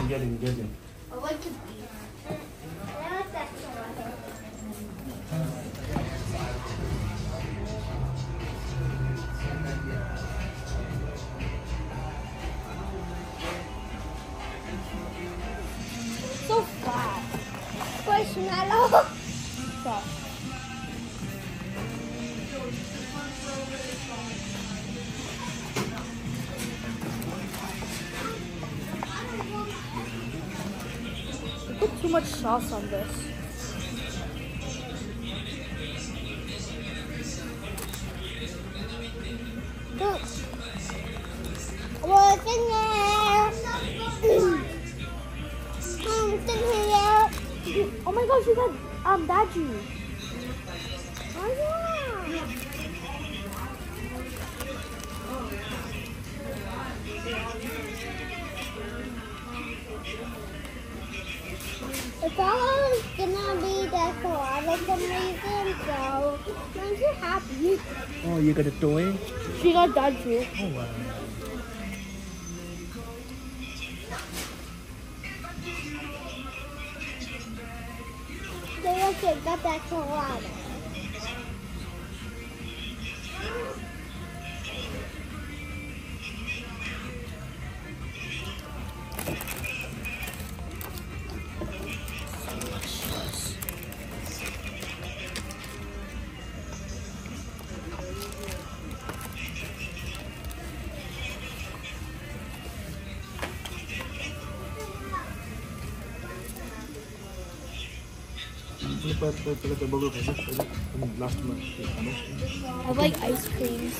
get him. I like the beef. I like that so flat. Marshmallow. Stop. Put too much sauce on this. Look. What's in there? What's in here? Oh my gosh, you got Daju. Oh yeah. It's always gonna be that for some reason, so I'm so happy. Oh, you got a toy? She got Daju. Oh, wow. They also got that Chocorua. I like ice creams.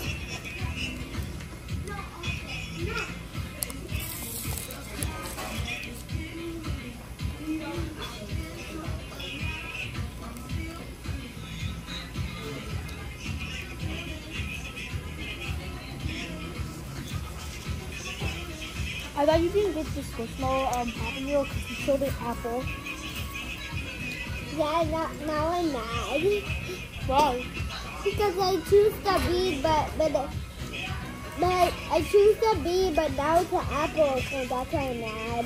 I thought you didn't get the Squishmallow Happy Meal because you showed an apple. Yeah, now I'm mad. Wow. Because I choose the B, but I choose the B, but now it's an apple, so that's why I'm mad.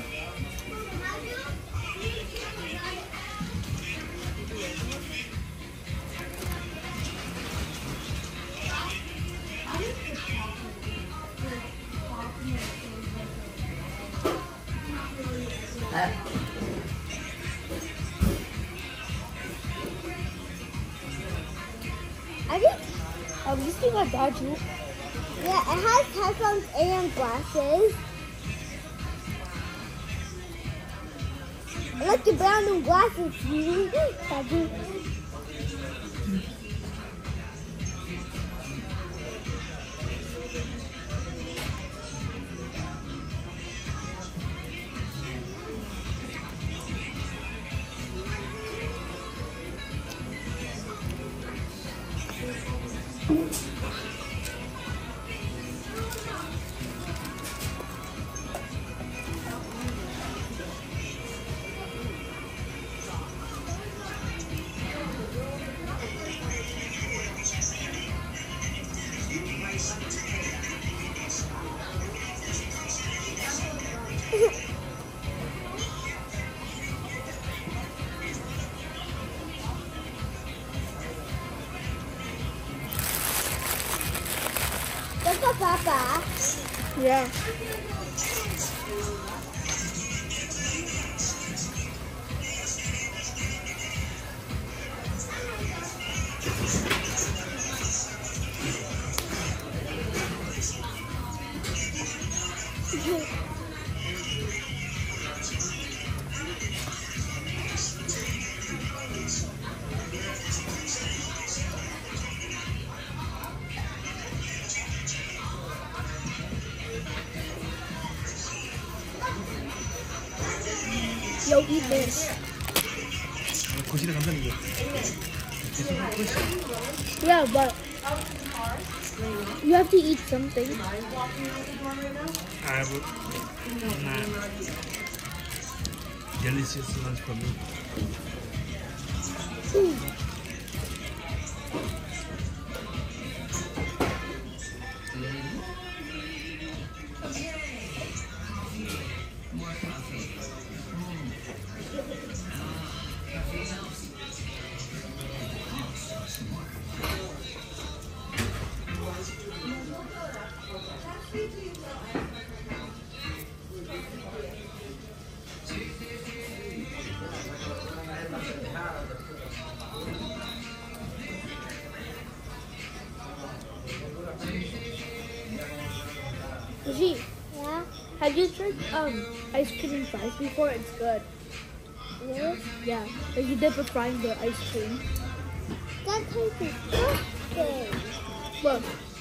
I think, This thing got Daju. yeah, it has headphones and glasses. I like the brown and glasses. Daddy. That's a papa. Yeah. Yo, eat this. Yeah, but you have to eat something. I would not. Delicious lunch for me. G, Yeah? have you tried ice cream and fries before? It's good. Really? Yeah, like you dip a fry in the ice cream. That tastes disgusting. Look,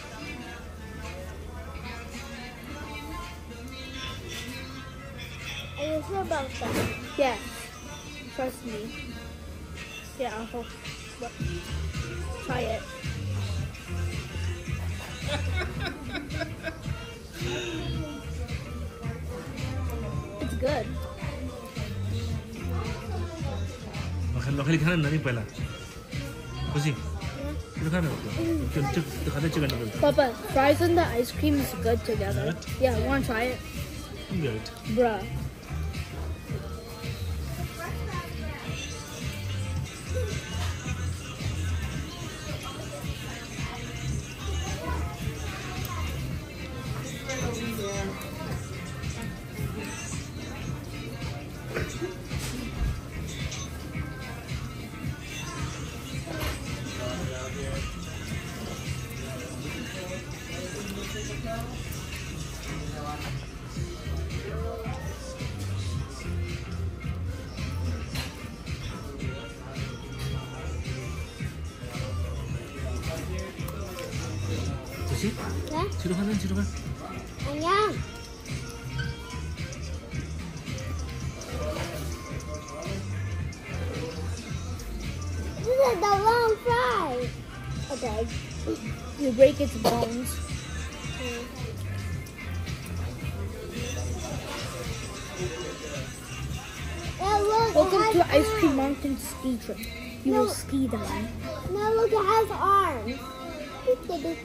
Are you sure about that? yeah, trust me. Yeah, I'll help. Look, try it. It's good. Lo खाना नहीं पहला खुशी lo खाना तो खाना chicken nugget Papa, fries and the ice cream is good together. What? Yeah, wanna try it? good Bruh. खुशी Yeah? चिरो खाना चिरो खा Ayan. This is the wrong fry. Okay. You break its bones. Yeah, look, Welcome it to has Ice Cream arms. Mountain ski trip. You No. will ski down. No, look, it has arms. It's arms.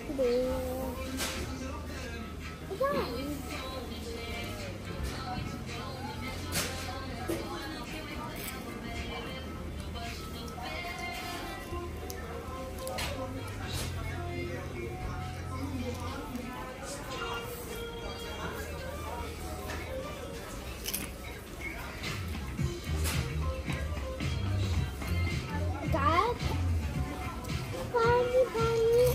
Dad? Mommy.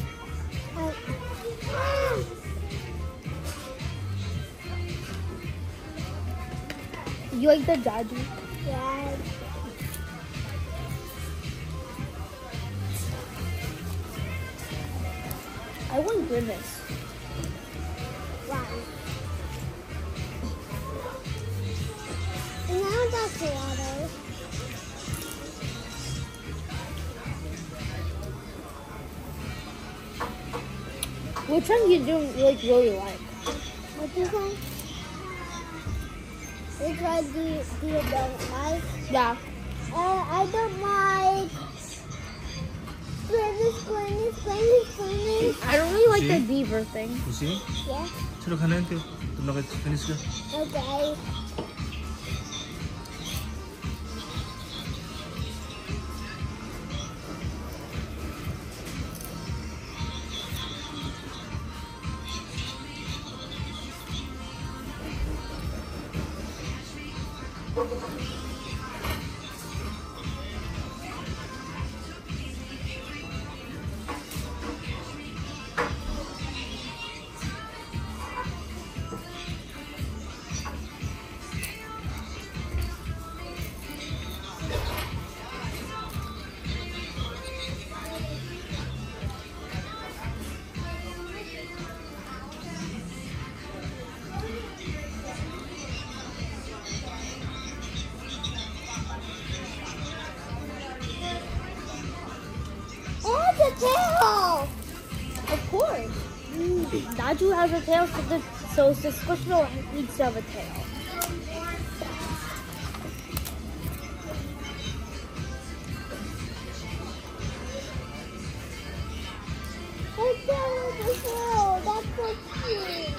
You like the daddy? Dad. I want grimace. Why? And now that's water. Which one you do really like? What do you say? Which one do you don't like? Yeah. I don't like squinty. I don't really like the See? beaver thing. खुशी Yeah, चिरो खाना है तुम लोग finish कर okay. Oh, the tail! Of course. Daju has a tail, so the Squishmallow needs to have a tail. It's the tail. That's so cute.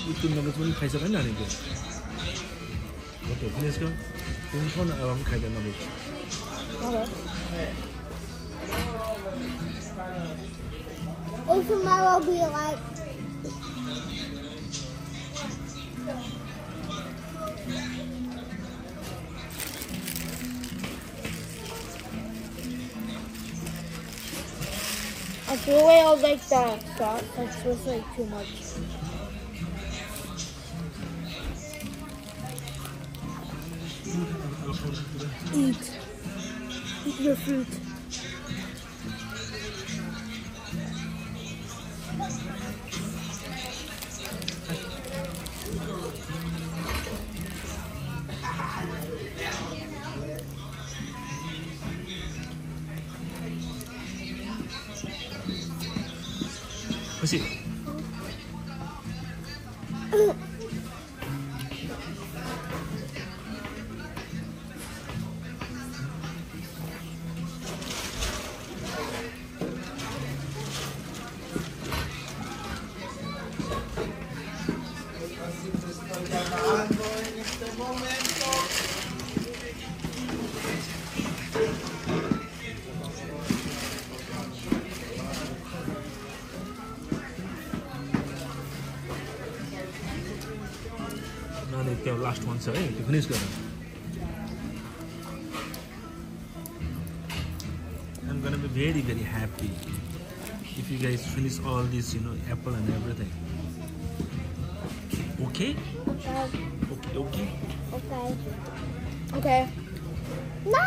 끝나고 좀 खाइसकेन नि त्यो okay finish कर तुम कौन अब हम खाइ देना बोल If tomorrow be like I threw away all like the sauce. That's just like too much. Eat your fruit. 그렇지 나는 the last one so hey finish कर I'm gonna be very very happy if you guys finish all this apple and everything okay okay Okay. no.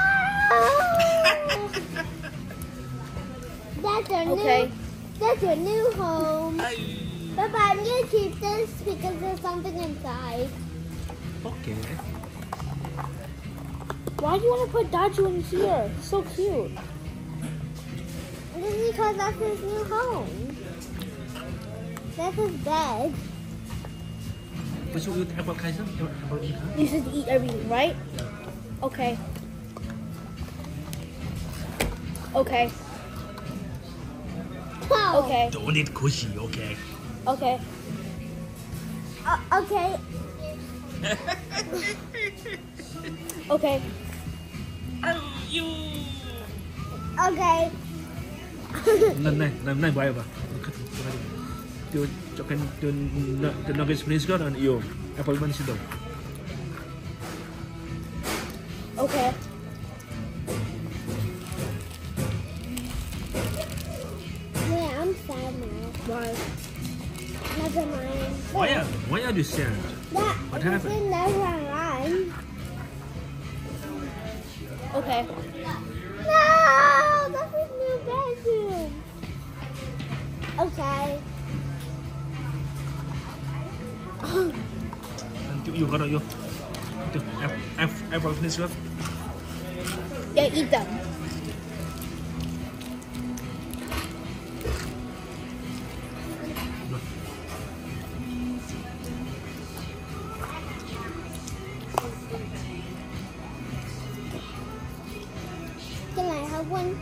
That's your new home. But I'm gonna keep this because there's something inside. okay Why do you want to put Daju in here? It's so cute. This is because that's his new home. That's his bed. but you apple खाइस apple You should eat everything, right? Okay. Okay. Oh. Okay. don't eat cushy okay Okay. Okay. Okay. Okay. này bài bà tiêu cho cái nó cái finish कर and yo apple बन सिद्धो Okay. Yeah, I'm sad now. Why? Never mind. why are you sad That What happened? is never mind. Okay. No, that's his new bedroom. Okay. you got you apple finish कर Yeah, eat them. Can I have one?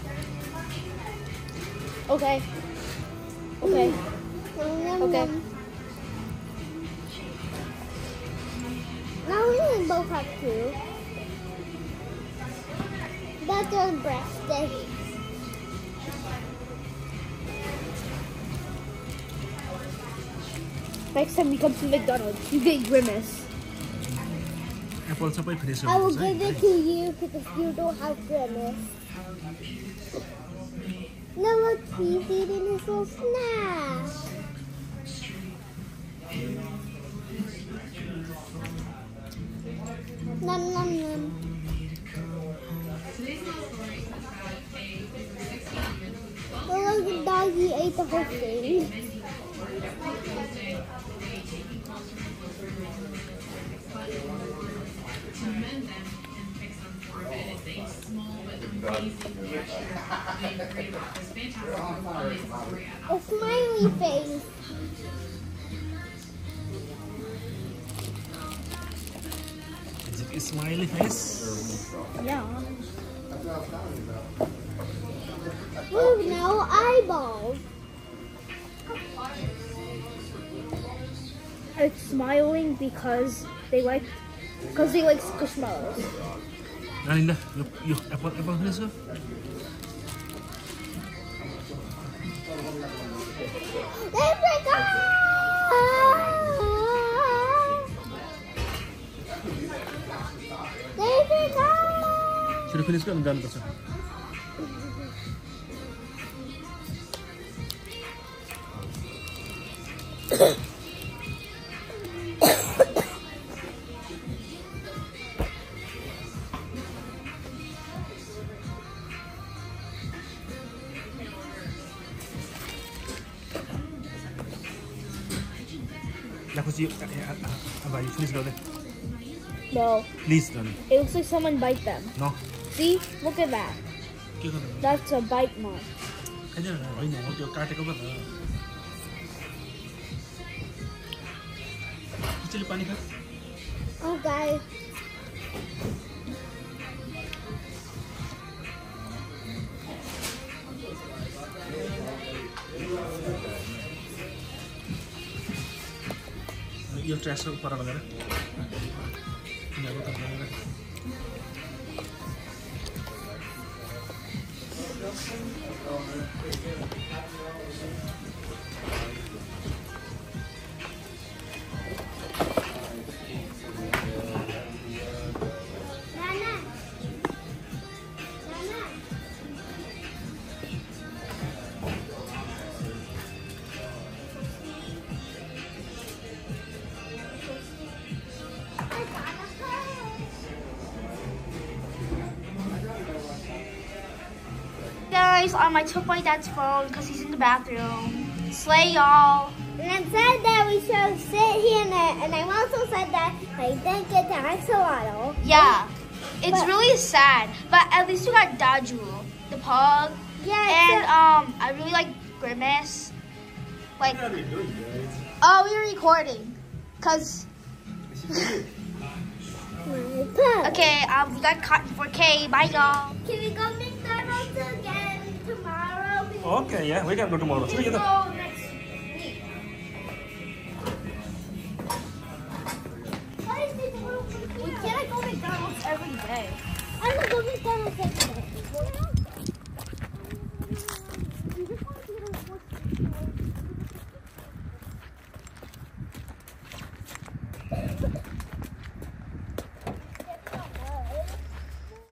Okay. Okay. Okay. Now we can both have two. That's your breast. Next time we come to McDonald's, you get Grimace. apple सबै finish I will give it to you because you don't have goodness. No, look, he's eating his little snack. Nom nom nom. Oh, look, the doggy ate the whole thing. A smiley face. is it a smiley face Yeah. With no eyeballs. It's smiling because they like squishmallows. Nah, Linda, you apple finish ko? Sudah finish ko? Ang dami pa siya. Laku si Abay, finish daw No. Please, Donnie. It looks like someone bite them. No. See? Look at that. Kaya ka na. That's a bite mark. Kanya na. Ay, no. Kaya kate ko ba na? Chili pani ka? Oh, guys. Yung trash ko para magana. Hindi ako tapos na. Nana. Nana. Guys, I took my dad's phone because he's in the bathroom. Slay, y'all. And I said that we should sit here, and I also said that I didn't get the axolotl. Yeah. It's But- really sad. But at least we got Daju, the pug. Yeah. And I really like Grimace. Like, What are you doing, guys? oh, we were recording. Cause okay, we got caught in 4K. Bye, y'all. Can we go McDonald's again tomorrow? Okay, yeah, we can go tomorrow. Sige, kita. Go next week. Why is it We can't go McDonald's every day. I'm gonna go McDonald's.